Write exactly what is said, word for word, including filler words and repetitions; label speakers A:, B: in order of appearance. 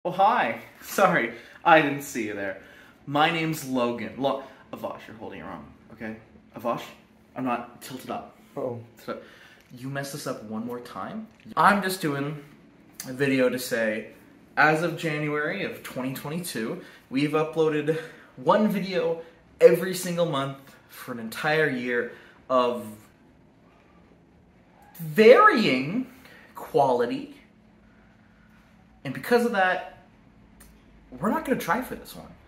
A: Oh, hi. Sorry, I didn't see you there. My name's Logan. Lo Avash, you're holding it wrong, okay? Avash, I'm not tilted up.
B: Oh.
A: So, you mess this up one more time, I'm just doing a video to say, as of January of twenty twenty-two, we've uploaded one video every single month for an entire year of varying quality. And because of that, we're not going to try for this one.